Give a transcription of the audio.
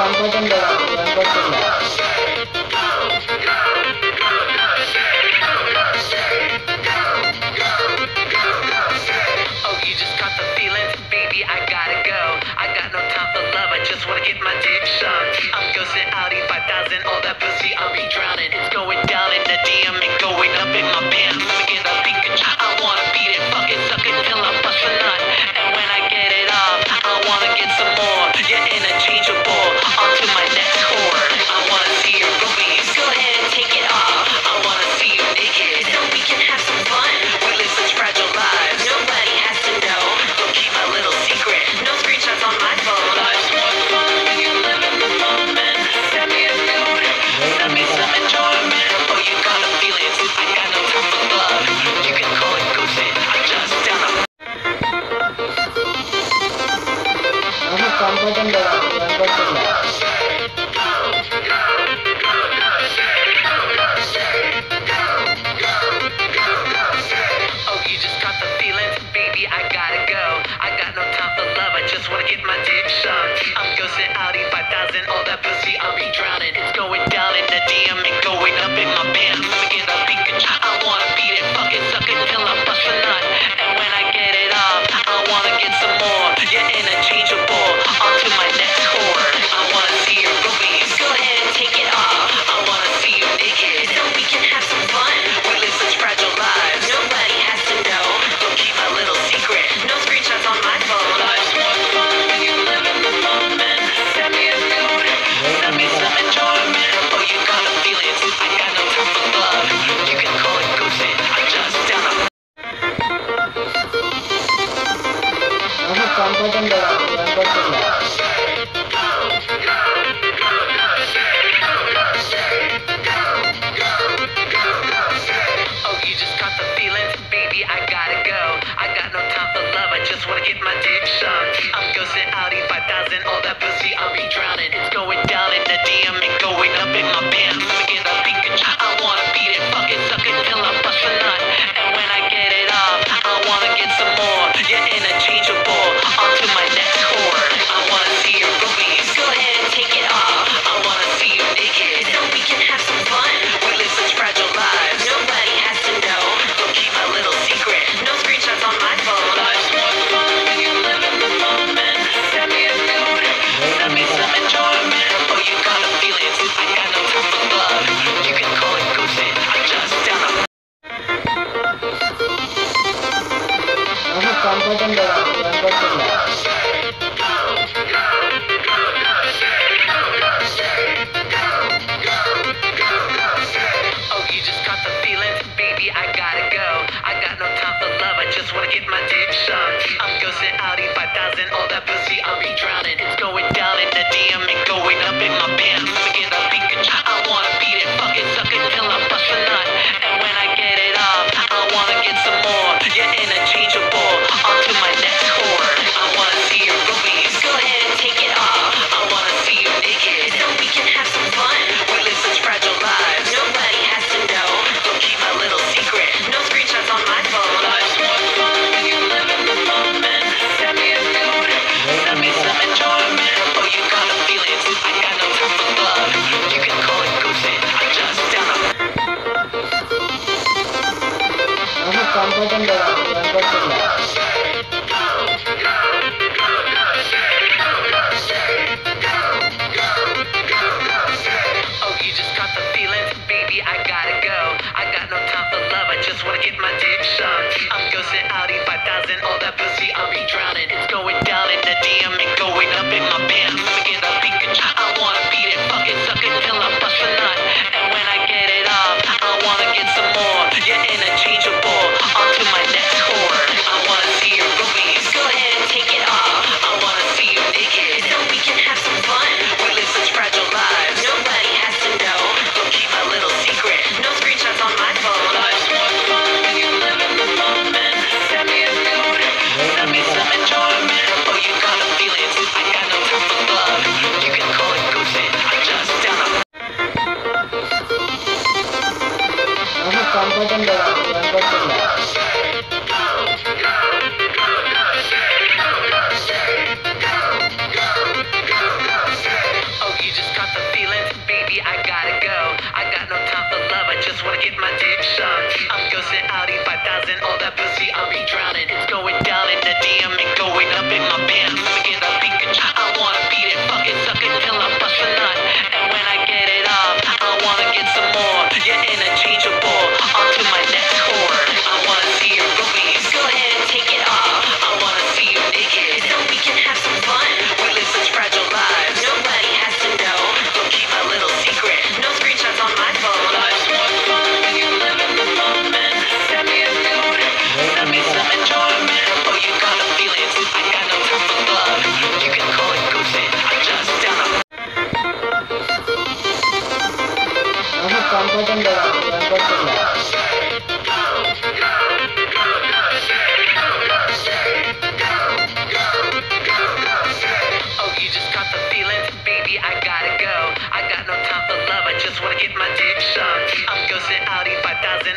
you just caught the feelings, baby, I gotta go. I got no time for love, I just wanna get my dick sucked. I'm ghosting Audi 5000, all that pussy, I'll be drowning. It's going down in the DM and going up in my pants. Let me get a Pikachu, I wanna beat it, fuck it, suck it till I bust a nut. And when I get it off, I wanna get some more. You're interchangeable, on to my next whore. I wanna see your boobies, go ahead and take it off. I wanna see you naked, so we can have some fun. We live such fragile lives, nobody has to know. Don't keep my little secret, no screenshots on my phone. Life's more fun when you live in the moment. Send me a nude, send me some enjoyment. Oh, you got a feelings, I got no time for love. You can call it ghosting, I'm just down a you just caught the feelings, baby, I gotta go. I got no time for love, I just wanna get my dick sucked. I'm ghosting Audi 5000, all that pussy, I'll be drowning. It's going down in the DM and going up in my pants. Let me get a Pikachu, I wanna beat it, fuck it, suck it till I bust a nut. And when I get it off, I wanna get some more. You're interchangeable, on to my next whore. I wanna see your boobies, go ahead and take it off. I wanna see you naked, so we can have some fun. We live such fragile lives, nobody has to know. Don't keep my little secret, no screenshots on my phone. Life's more fun when you live in the moment. Send me a nude, send me some enjoyment. Oh, you got a feelings, I got no time for love. You can call it ghosting, I'm just down a you just caught the feelings, baby, I gotta go. I got no time for love, I just wanna get my dick sucked. I'm ghosting Audi 5000, all that pussy, I'll be drowning. It's going down in the DM and going up in my pants. Let me get a Pikachu, I wanna beat it, fuck it, suck it till I bust a nut. And when I get it off, I wanna get some more. You're interchangeable, on to my next whore. I wanna see your boobies, go ahead and take it off. I wanna see you naked, so we can have some fun. We live such fragile lives, nobody has to know. Don't keep my little secret, no screenshots on my phone. Life's more fun when you live in the moment. Send me a nude, send me some enjoyment. Oh, you got a feelings, I got no time for love. You can call it ghosting, I'm just down a you just caught the feelings, baby, I gotta go. I got no time for love, I just wanna get my dick sucked. I'm ghosting Audi 5000, all that pussy, I'll be drowning. It's going down in the DM and going up in my pants. Let me get a Pikachu, I wanna beat it, fuck it, suck it till I bust a nut. And when I get it off, I wanna get some more. You're interchangeable, on to my next whore. I wanna see your boobies, go ahead and take it off. I wanna see you naked, so we can have some fun. We live such fragile lives, nobody has to know. Don't keep my little secret, no screenshots on my phone. Life's more fun when you live in the moment. Send me a nude, send me some enjoyment. Oh, you got a feelings, I got no time for love. going up in my pants. Let me get a Pikachu. I wanna beat it, fuck it, suck it till I bust a nut. And when I get it off, I wanna get some more. You're interchangeable. Onto my next chord. I wanna see your boobies. Go ahead and take it off. I wanna see you naked. So we can have some fun. We live such fragile lives. Nobody has to know. Don't keep my little secret. No screenshots on my phone. Life's more fun when you live in the moment. Send me a nude. Send me some enjoyment. Oh, you got the feelings. I got no time for love. You can call it ghosting. I'm just down a Oh, you just got the feelings, baby, I gotta go. I got no time for love, I just wanna get my dick sucked. I'm ghosting Audi 5000,